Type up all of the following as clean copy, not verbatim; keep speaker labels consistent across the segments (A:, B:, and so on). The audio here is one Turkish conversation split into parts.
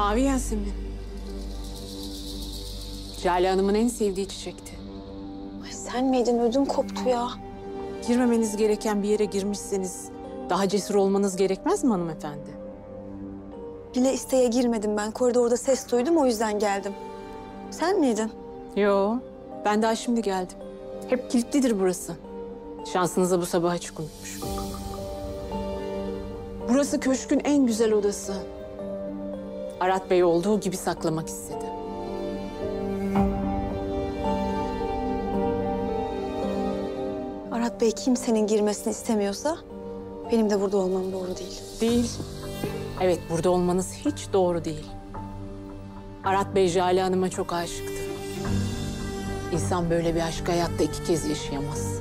A: Mavi Yasemin. Jale Hanım'ın en sevdiği çiçekti.
B: Ay sen miydin? Ödüm koptu ya.
A: Girmemeniz gereken bir yere girmişseniz daha cesur olmanız gerekmez mi hanımefendi?
B: Bile isteye girmedim ben. Koridorda ses duydum, o yüzden geldim. Sen miydin?
A: Yo, ben daha şimdi geldim. Hep kilitlidir burası. Şansınıza bu sabah açık unutmuşum. Burası köşkün en güzel odası. Arat Bey olduğu gibi saklamak istedi.
B: Arat Bey kimsenin girmesini istemiyorsa benim de burada olmam doğru değil.
A: Değil. Evet, burada olmanız hiç doğru değil. Arat Bey Jale Hanım'a çok aşıktı. İnsan böyle bir aşkı hayatta 2 kez yaşayamaz.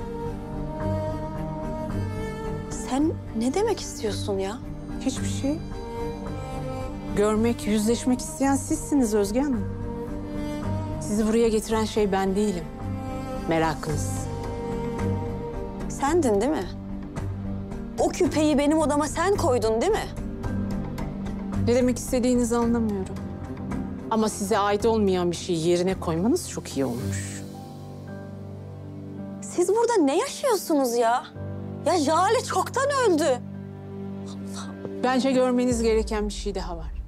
B: Sen ne demek istiyorsun ya?
A: Hiçbir şey. Görmek, yüzleşmek isteyen sizsiniz Özge Hanım. Sizi buraya getiren şey ben değilim. Merakınız.
B: Sendin değil mi? O küpeyi benim odama sen koydun değil mi?
A: Ne demek istediğinizi anlamıyorum. Ama size ait olmayan bir şeyi yerine koymanız çok iyi olmuş.
B: Siz burada ne yaşıyorsunuz ya? Ya Jale çoktan öldü.
A: Bence görmeniz gereken bir şey daha var.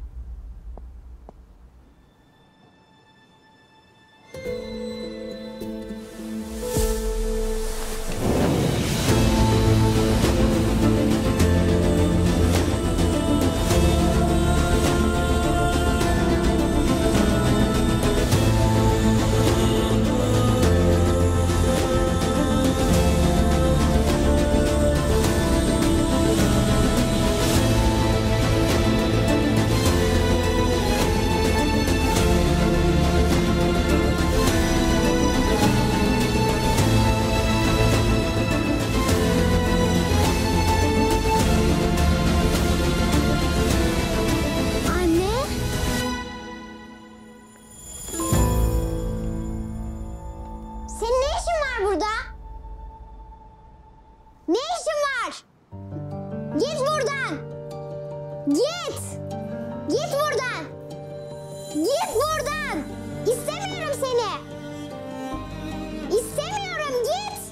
C: Ne işin var? Git buradan. Git. Git buradan. Git buradan. İstemiyorum seni. İstemiyorum, git.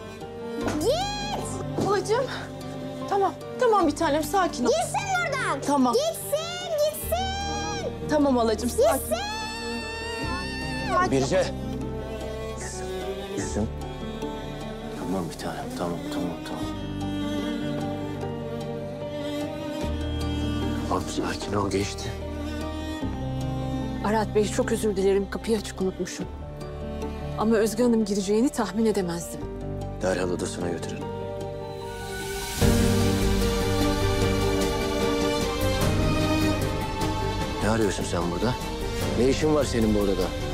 C: Git.
D: Babacığım. Tamam bir tanem, sakin ol.
C: Gitsin buradan.
D: Tamam.
C: Gitsin.
D: Tamam halacığım, sakin.
C: Gitsin.
E: Birce. Gülsüm. Tamam bir tanem, tamam. Tamam, sakin ol, geçti.
A: Arat Bey, çok özür dilerim. Kapıyı açık unutmuşum. Ama Özge Hanım gireceğini tahmin edemezdim.
E: Derhal odasına götürün. Ne arıyorsun sen burada? Ne işin var senin bu odada?